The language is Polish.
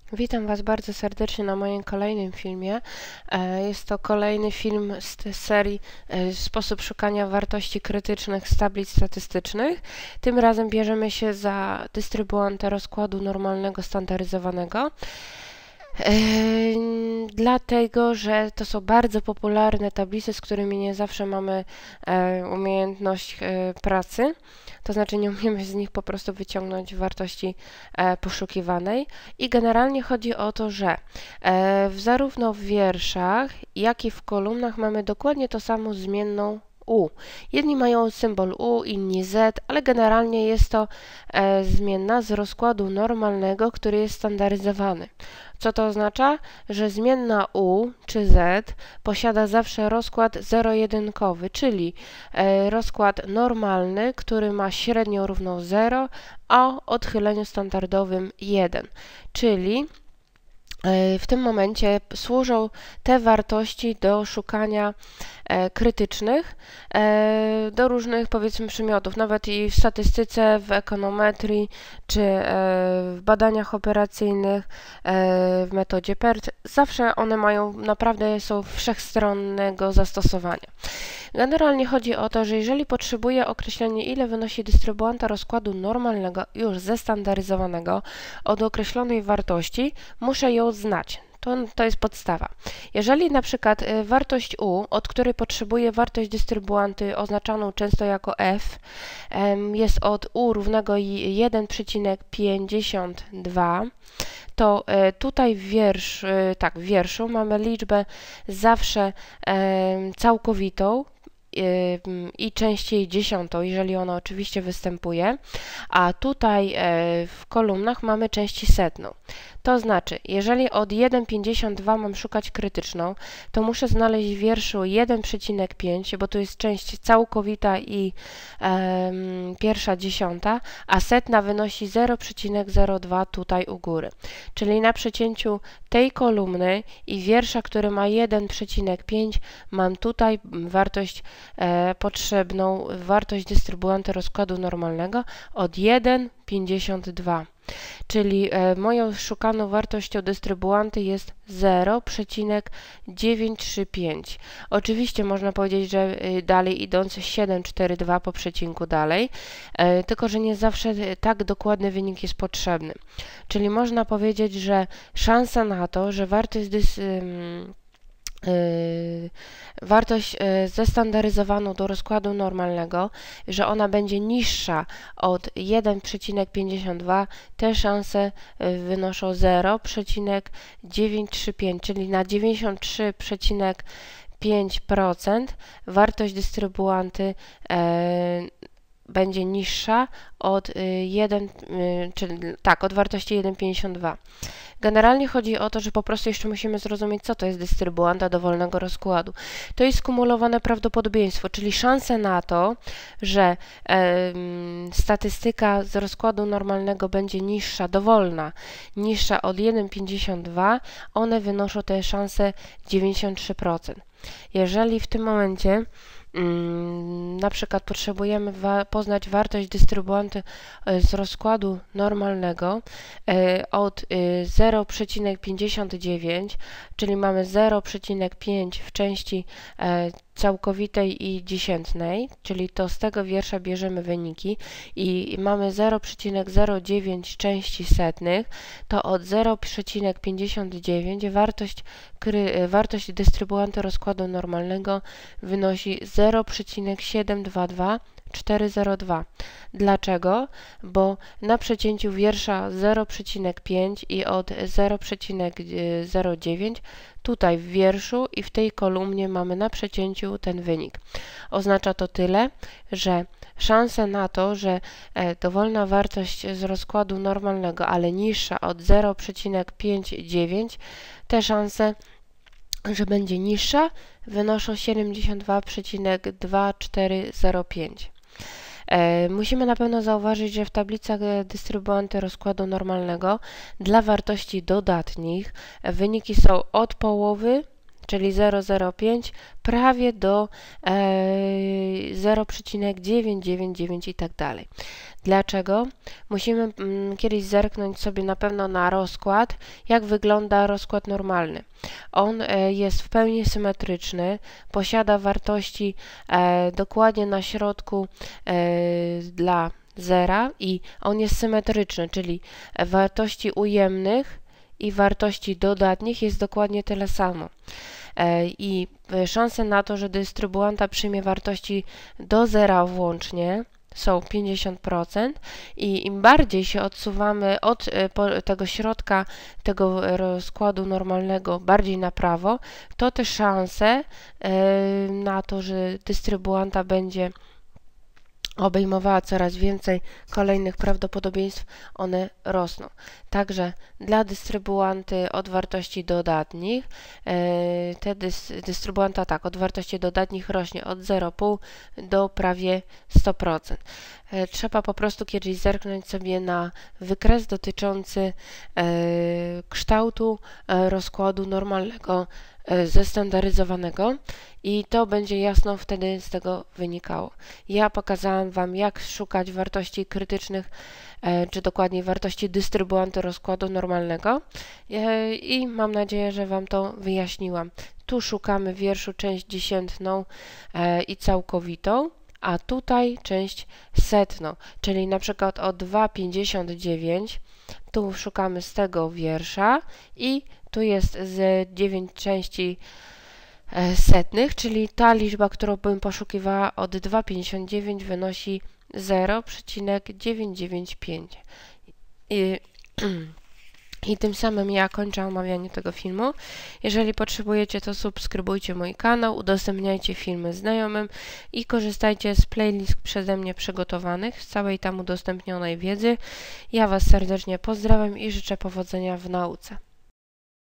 Witam Was bardzo serdecznie na moim kolejnym filmie. Jest to kolejny film z serii Sposób szukania wartości krytycznych z tablic statystycznych. Tym razem bierzemy się za dystrybuantę rozkładu normalnego standaryzowanego. Dlatego, że to są bardzo popularne tablice, z którymi nie zawsze mamy umiejętność pracy, to znaczy nie umiemy z nich po prostu wyciągnąć wartości poszukiwanej i generalnie chodzi o to, że zarówno w wierszach, jak i w kolumnach mamy dokładnie to samo zmienną U. Jedni mają symbol U, inni Z, ale generalnie jest to zmienna z rozkładu normalnego, który jest standaryzowany. Co to oznacza? Że zmienna U czy Z posiada zawsze rozkład zero-jedynkowy, czyli rozkład normalny, który ma średnią równą 0, a o odchyleniu standardowym 1. Czyli w tym momencie służą te wartości do szukania krytycznych do różnych, powiedzmy, przymiotów, nawet i w statystyce, w ekonometrii, czy w badaniach operacyjnych, w metodzie PERT. Zawsze one są wszechstronnego zastosowania. Generalnie chodzi o to, że jeżeli potrzebuję określenia, ile wynosi dystrybuanta rozkładu normalnego już zestandaryzowanego od określonej wartości, muszę ją znać. To jest podstawa. Jeżeli na przykład wartość U, od której potrzebuję wartość dystrybuanty oznaczaną często jako F, jest od U równego 1,52, to tutaj w wierszu mamy liczbę zawsze całkowitą i częściej dziesiątą, jeżeli ona oczywiście występuje, a tutaj w kolumnach mamy część setną. To znaczy, jeżeli od 1,52 mam szukać krytyczną, to muszę znaleźć w wierszu 1,5, bo tu jest część całkowita i pierwsza dziesiąta, a setna wynosi 0,02 tutaj u góry. Czyli na przecięciu tej kolumny i wiersza, który ma 1,5, mam tutaj potrzebną wartość dystrybuanty rozkładu normalnego od 1,52. Czyli moją szukaną wartością dystrybuanty jest 0,935. Oczywiście można powiedzieć, że dalej idąc 742 po przecinku dalej, tylko że nie zawsze tak dokładny wynik jest potrzebny. Czyli można powiedzieć, że szansa na to, że wartość zestandaryzowaną do rozkładu normalnego, że ona będzie niższa od 1,52, te szanse wynoszą 0,935, czyli na 93,5% wartość dystrybuanty będzie niższa od od wartości 1,52. Generalnie chodzi o to, że po prostu jeszcze musimy zrozumieć, co to jest dystrybuanta dowolnego rozkładu. To jest skumulowane prawdopodobieństwo, czyli szanse na to, że statystyka z rozkładu normalnego będzie dowolna, niższa od 1,52, one wynoszą te szanse 93%. Jeżeli w tym momencie na przykład potrzebujemy poznać wartość dystrybuanty z rozkładu normalnego od 0,59, czyli mamy 0,5 w części całkowitej i dziesiętnej, czyli to z tego wiersza bierzemy wyniki i mamy 0,09 części setnych, to od 0,59 wartość dystrybuanty rozkładu normalnego wynosi 0,722,402. Dlaczego? Bo na przecięciu wiersza 0,5 i od 0,09 tutaj w wierszu i w tej kolumnie mamy na przecięciu ten wynik. Oznacza to tyle, że szanse na to, że dowolna wartość z rozkładu normalnego, ale niższa od 0,59, te szanse, że będzie niższa, wynoszą 72,2405. Musimy na pewno zauważyć, że w tablicach dystrybuanty rozkładu normalnego dla wartości dodatnich wyniki są od połowy, czyli 0,05 prawie do 0,999 i tak dalej. Dlaczego? Musimy kiedyś zerknąć sobie na pewno na rozkład, jak wygląda rozkład normalny. On jest w pełni symetryczny, posiada wartości dokładnie na środku dla zera i on jest symetryczny, czyli wartości ujemnych i wartości dodatnich jest dokładnie tyle samo. I szanse na to, że dystrybuanta przyjmie wartości do zera włącznie, są 50% i im bardziej się odsuwamy od tego środka, tego rozkładu normalnego bardziej na prawo, to te szanse na to, że dystrybuanta będzie obejmowała coraz więcej kolejnych prawdopodobieństw, one rosną. Także dla dystrybuanty od wartości dodatnich, dystrybuanta tak, od wartości dodatnich rośnie od 0,5 do prawie 100%. Trzeba po prostu kiedyś zerknąć sobie na wykres dotyczący kształtu rozkładu normalnego zestandaryzowanego i to będzie jasno wtedy z tego wynikało. Ja pokazałam Wam, jak szukać wartości krytycznych, czy dokładniej wartości dystrybuantu rozkładu normalnego i mam nadzieję, że Wam to wyjaśniłam. Tu szukamy wierszu część dziesiętną i całkowitą, a tutaj część setną, czyli na przykład o 2,59 tu szukamy z tego wiersza i tu jest z 9 części setnych, czyli ta liczba, którą bym poszukiwała od 2,59 wynosi 0,995. I tym samym ja kończę omawianie tego filmu. Jeżeli potrzebujecie, to subskrybujcie mój kanał, udostępniajcie filmy znajomym i korzystajcie z playlist przeze mnie przygotowanych, z całej tam udostępnionej wiedzy. Ja Was serdecznie pozdrawiam i życzę powodzenia w nauce.